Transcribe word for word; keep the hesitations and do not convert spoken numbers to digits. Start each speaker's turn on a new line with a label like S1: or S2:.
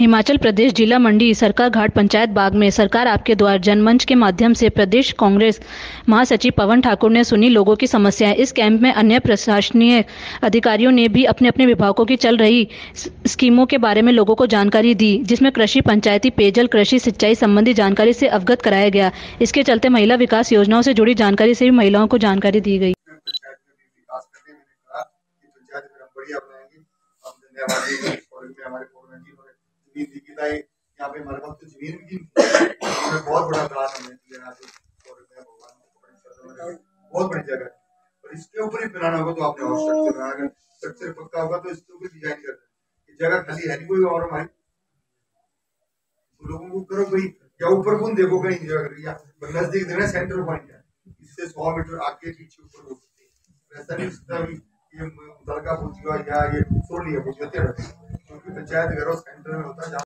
S1: हिमाचल प्रदेश जिला मंडी सरकार घाट पंचायत बाग में सरकार आपके द्वार जनमंच के माध्यम से प्रदेश कांग्रेस महासचिव पवन ठाकुर ने सुनी लोगों की समस्याएं। इस कैंप में अन्य प्रशासनीय अधिकारियों ने भी अपने अपने विभागों की चल रही स्कीमों के बारे में लोगों को जानकारी दी, जिसमें कृषि, पंचायती, पेयजल, कृषि सिंचाई संबंधी जानकारी से अवगत कराया गया। इसके चलते महिला विकास योजनाओं से जुड़ी जानकारी से भी महिलाओं को जानकारी दी गई।
S2: यहाँ पे हमारे पास तो जमीन भी हमें बहुत बड़ा दान हमें लेना बहुत बड़ी जगह है, और इसके ऊपर ही बनाना होगा। तो आपने और स्ट्रक्चर बनाना, स्ट्रक्चर पक्का होगा तो इसके ऊपर डिजाइन करना है। जगह खाली है नहीं कोई, और हमारी लोगों को करो कोई या ऊपर कौन देखो कहीं जगह नजदीक देना, सेंटर पॉइंट है, इससे सौ मीटर आगे पीछे ऊपर हो सकते हैं। ऐसा नहीं सकता ये दरगाह पहुंची या ये सोनिया पहुंची, क्योंकि पंचायत घर सेंटर में होता है।